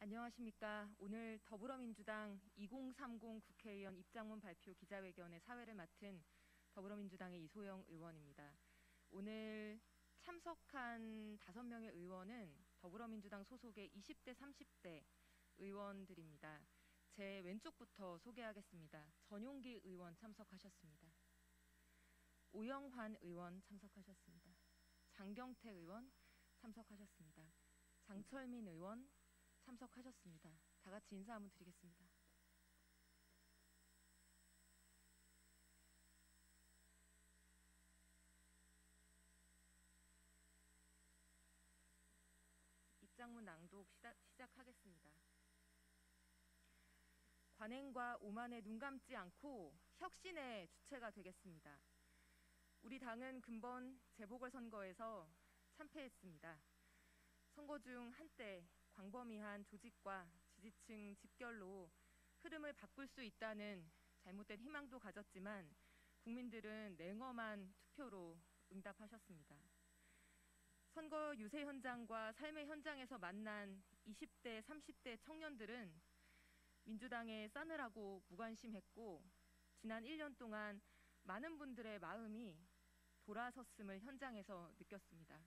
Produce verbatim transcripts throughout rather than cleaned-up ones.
안녕하십니까. 오늘 더불어민주당 이공삼공 국회의원 입장문 발표 기자회견의 사회를 맡은 더불어민주당의 이소영 의원입니다. 오늘 참석한 다섯 명의 의원은 더불어민주당 소속의 이십 대, 삼십 대 의원들입니다. 제 왼쪽부터 소개하겠습니다. 전용기 의원 참석하셨습니다. 오영환 의원 참석하셨습니다. 장경태 의원 참석하셨습니다. 장철민 의원 참석하셨습니다. 다 같이 인사 한번 드리겠습니다. 입장문 낭독 시작, 시작하겠습니다. 관행과 오만에 눈 감지 않고 혁신의 주체가 되겠습니다. 우리 당은 근본 재보궐선거에서 참패했습니다. 선거 중 한때 광범위한 조직과 지지층 집결로 흐름을 바꿀 수 있다는 잘못된 희망도 가졌지만 국민들은 냉엄한 투표로 응답하셨습니다. 선거 유세 현장과 삶의 현장에서 만난 이십 대, 삼십 대 청년들은 민주당의 싸늘하고 무관심했고 지난 일 년 동안 많은 분들의 마음이 돌아섰음을 현장에서 느꼈습니다.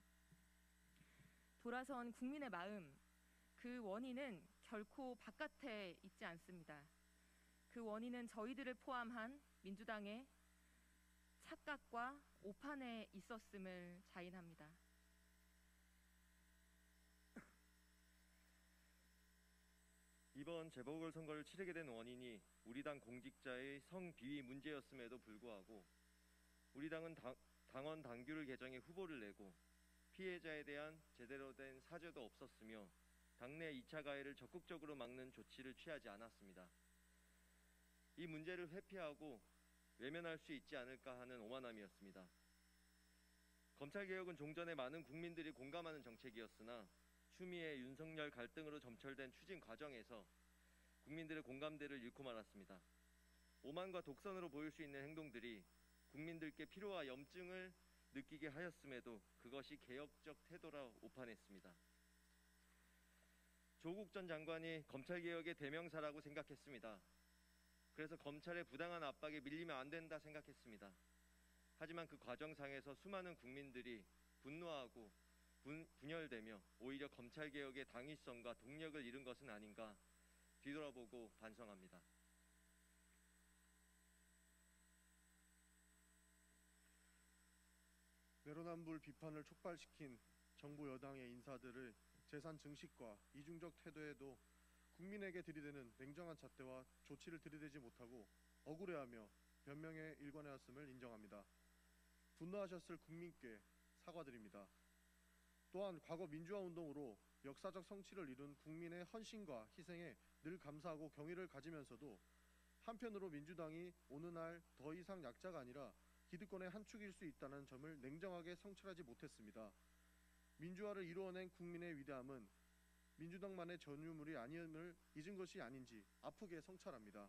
돌아선 국민의 마음, 그 원인은 결코 바깥에 있지 않습니다. 그 원인은 저희들을 포함한 민주당의 착각과 오판에 있었음을 자인합니다. 이번 재보궐선거를 치르게 된 원인이 우리 당 공직자의 성비위 문제였음에도 불구하고 우리 당은 당, 당원 당규를 개정해 후보를 내고 피해자에 대한 제대로 된 사죄도 없었으며 당내 이 차 가해를 적극적으로 막는 조치를 취하지 않았습니다. 이 문제를 회피하고 외면할 수 있지 않을까 하는 오만함이었습니다. 검찰개혁은 종전에 많은 국민들이 공감하는 정책이었으나 추미애 윤석열 갈등으로 점철된 추진 과정에서 국민들의 공감대를 잃고 말았습니다. 오만과 독선으로 보일 수 있는 행동들이 국민들께 피로와 염증을 느끼게 하였음에도 그것이 개혁적 태도라 오판했습니다. 조국 전 장관이 검찰개혁의 대명사라고 생각했습니다. 그래서 검찰의 부당한 압박에 밀리면 안 된다 생각했습니다. 하지만 그 과정상에서 수많은 국민들이 분노하고 분, 분열되며 오히려 검찰개혁의 당위성과 동력을 잃은 것은 아닌가 뒤돌아보고 반성합니다. 내로남불 비판을 촉발시킨 정부 여당의 인사들을 재산 증식과 이중적 태도에도 국민에게 들이대는 냉정한 잣대와 조치를 들이대지 못하고 억울해하며 변명에 일관해왔음을 인정합니다. 분노하셨을 국민께 사과드립니다. 또한 과거 민주화운동으로 역사적 성취를 이룬 국민의 헌신과 희생에 늘 감사하고 경의를 가지면서도 한편으로 민주당이 어느 날 더 이상 약자가 아니라 기득권의 한 축일 수 있다는 점을 냉정하게 성찰하지 못했습니다. 민주화를 이루어낸 국민의 위대함은 민주당만의 전유물이 아님을 잊은 것이 아닌지 아프게 성찰합니다.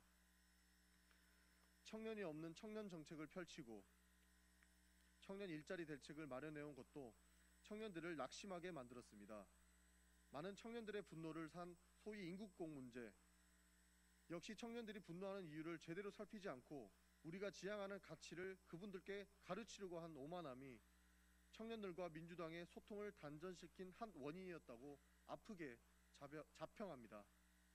청년이 없는 청년 정책을 펼치고 청년 일자리 대책을 마련해온 것도 청년들을 낙심하게 만들었습니다. 많은 청년들의 분노를 산 소위 인국공 문제, 역시 청년들이 분노하는 이유를 제대로 살피지 않고 우리가 지향하는 가치를 그분들께 가르치려고 한 오만함이 청년들과 민주당의 소통을 단전시킨 한 원인이었다고 아프게 자벼, 자평합니다.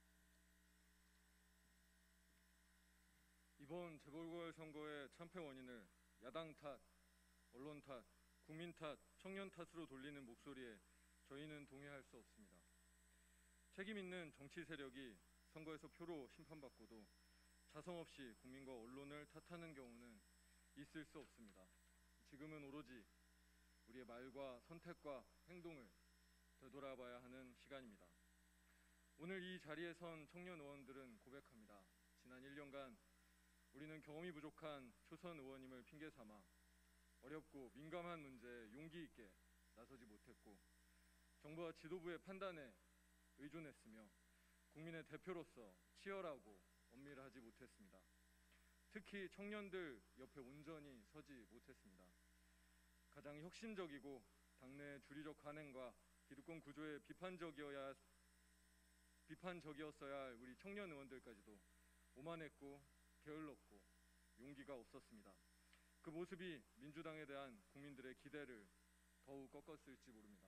이번 재보궐선거의 참패 원인을 야당 탓, 언론 탓, 국민 탓, 청년 탓으로 돌리는 목소리에 저희는 동의할 수 없습니다. 책임 있는 정치 세력이 선거에서 표로 심판받고도 자성 없이 국민과 언론을 탓하는 경우는 있을 수 없습니다. 지금은 오로지 우리의 말과 선택과 행동을 되돌아봐야 하는 시간입니다. 오늘 이 자리에 선 청년 의원들은 고백합니다. 지난 일 년간 우리는 경험이 부족한 초선 의원님을 핑계 삼아 어렵고 민감한 문제에 용기 있게 나서지 못했고 정부와 지도부의 판단에 의존했으며 국민의 대표로서 치열하고 엄밀하지 못했습니다. 특히 청년들 옆에 온전히 서지 못했습니다. 가장 혁신적이고 당내 주류적 관행과 기득권 구조에 비판적이어야 비판적이었어야 할 우리 청년 의원들까지도 오만했고 게을렀고 용기가 없었습니다. 그 모습이 민주당에 대한 국민들의 기대를 더욱 꺾었을지 모릅니다.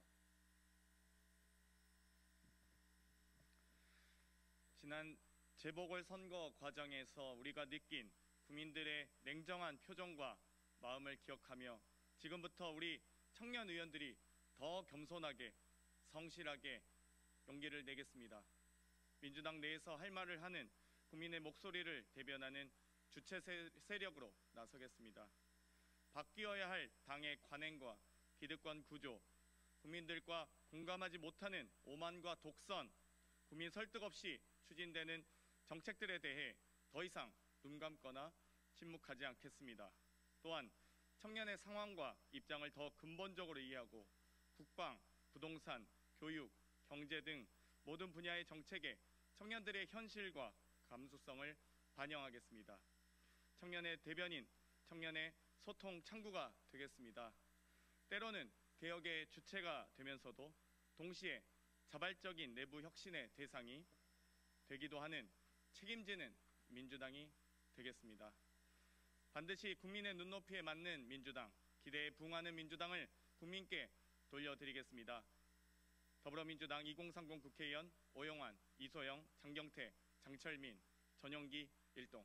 지난 재보궐선거 과정에서 우리가 느낀 국민들의 냉정한 표정과 마음을 기억하며 지금부터 우리 청년 의원들이 더 겸손하게 성실하게 용기를 내겠습니다. 민주당 내에서 할 말을 하는 국민의 목소리를 대변하는 주체 세력으로 나서겠습니다. 바뀌어야 할 당의 관행과 기득권 구조, 국민들과 공감하지 못하는 오만과 독선, 국민 설득 없이 추진되는 정책들에 대해 더 이상 눈 감거나 침묵하지 않겠습니다. 또한 청년의 상황과 입장을 더 근본적으로 이해하고 국방, 부동산, 교육, 경제 등 모든 분야의 정책에 청년들의 현실과 감수성을 반영하겠습니다. 청년의 대변인, 청년의 소통 창구가 되겠습니다. 때로는 개혁의 주체가 되면서도 동시에 자발적인 내부 혁신의 대상이 되기도 하는 책임지는 민주당이 되겠습니다. 반드시 국민의 눈높이에 맞는 민주당, 기대에 부응하는 민주당을 국민께 돌려드리겠습니다. 더불어민주당 이공삼공 국회의원 오영환, 이소영, 장경태, 장철민, 전용기 일동.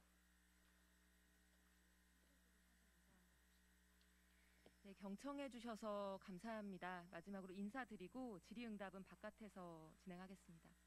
네, 경청해 주셔서 감사합니다. 마지막으로 인사드리고 질의응답은 바깥에서 진행하겠습니다.